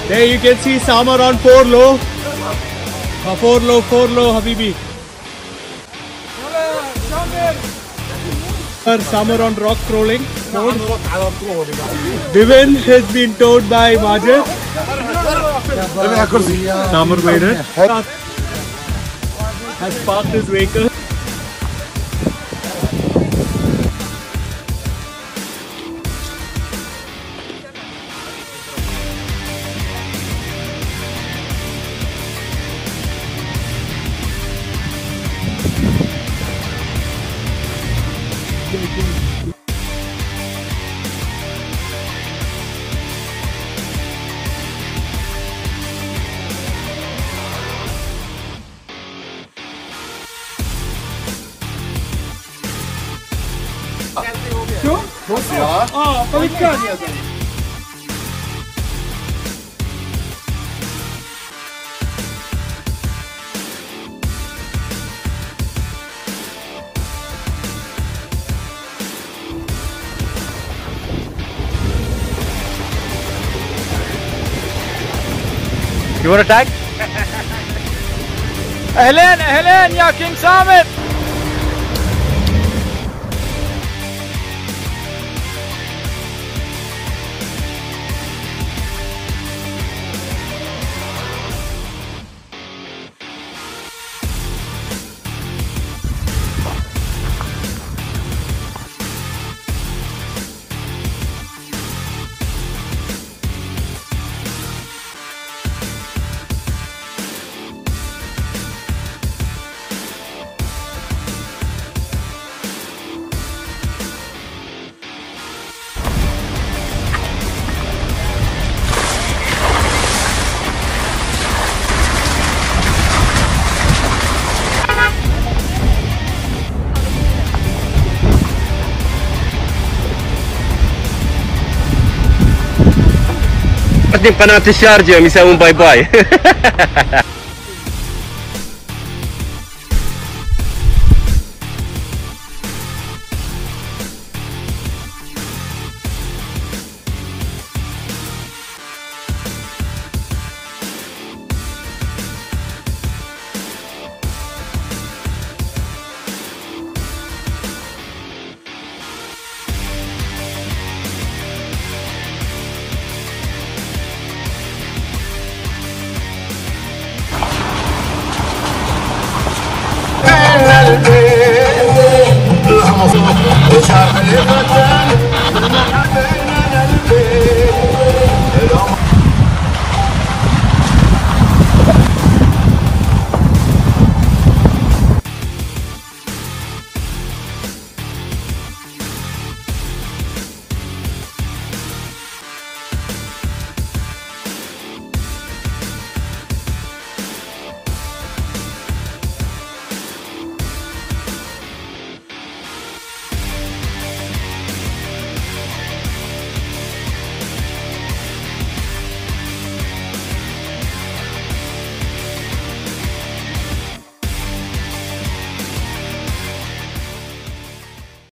There you can see Samar on 4 low. 4 low, Habibi. Samar on rock crawling. Vivin has been towed by Majid. Samar Vader has parked his vehicle. You want to tag? أهلين أهلين يا كينج سامر. بعدين قناة الشارجة يسوون باي باي. اللهم صل على